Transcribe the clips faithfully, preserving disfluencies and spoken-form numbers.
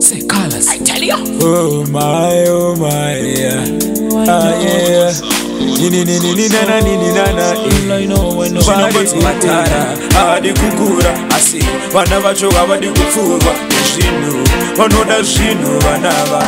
Say colors, I tell you. Oh my, oh my, yeah. Ah yeah. Nini nini nini nana nini nana. I know when no Badi matara, adi kukura. Asi, wana vachoka badi kufurwa. Shinu, wanoda shinu wanava.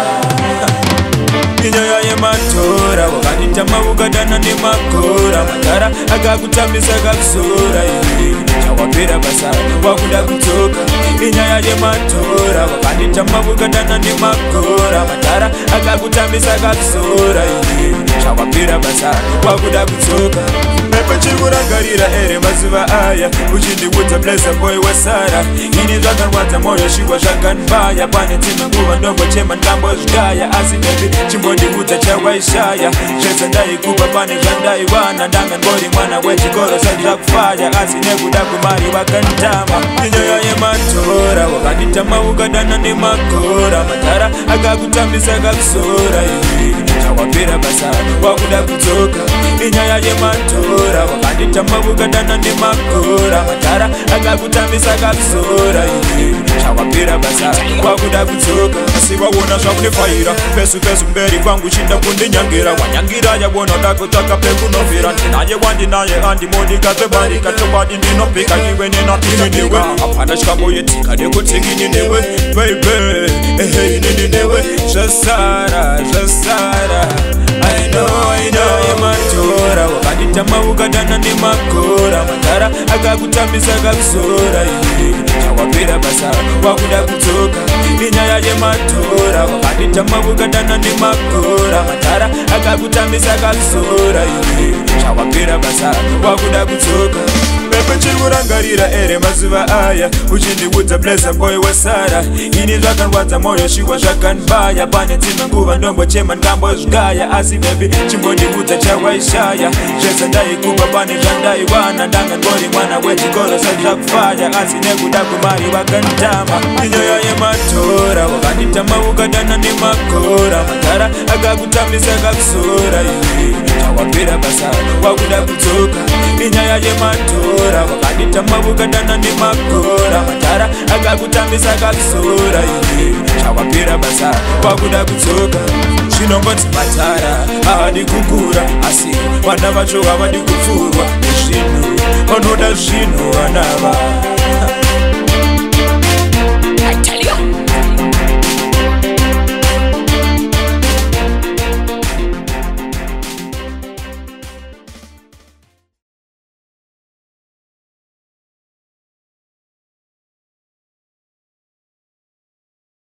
Inyoya ye matora, wakanita mawukadana ni makora. Matara, akakutambisa kakusura. Chawapira basa, wakuda kutoka. Inyoya ye matora, wakanita mawukadana ni makora. Matara, akakutambisa kakusura. Chawapira basa, wakuda kutoka. Mepe chikura karira ere mazuva aya. Uchindi wuta blessa boy wasara. Ini zvakan wata moyo shiwa zvakan baya. Pane tima nguva ndombo chema ngambo zhdaya. Asi baby chimbodi wuta chawaishaya. Shesa ndai kupa pane zhandai wana. Ndanga ngori mwana wechikoro sadira kufaya. Asi nekuda kumari wakantama. Inyoya ye matora, wakanditama ukadana ni makora. Matara akakutambisa kakusora. Chawapira basa, wakuda kutoka. Inyoya ye matora, wakanditama ukadana ni makora. Matara akakutambisa kakusora. Chawapira basa, wakuda kutoka. Asiwa wona zvakunifaira, pesu pesu mberi kwangu chinda kundinyangira. Wanyangira yabona dakotaka peku novira. Ndinaye wandinaye andimoni katebari katobadi ndinopika iwe nina ini niwe. Apana shkambo yetika dekotiki niwe. Baby, hey nini niwe. Jasara, jasara. I know, I know, ye matora. Wakanditama ukadana ni makora. Matara akakutambisa kakusora. Chawapira basa, wakuda kutoka. Inyaya ye matora, wakanditama ukadana ni makora. Matara akakutambisa kakusora. Chawapira basa, wakuda kutoka. Pepe chikurangarira ere mazuva aya. Uchindi wuta blessa boy wasara. Ini zvakan wata moyo shiwa zvakan baya. Pane tima nguva ndombo chema ngambo zhdaya. Asi baby chimbodi wuta chawaishaya. Shesa ndai kupa pane zhandai wana. Ndanga ngori mwana wechikoro sadira kufaya. Asi nekuda kumari wakantama. Inyoya ye matora, wakanditama ukadana ni makora. Matara akakutambisa kakusora. Chawapira basa, wakuda kutoka. Inyaya ye matora, wakanditama ukadana ni makora. Matara akakutambisa kakusora. Chawapira basa, wakuda kutoka. Chinongoti matara, ahadi kukura. Asi, wana vacho havadi kufurwa. Zvinu, vanoda zvinu vanava.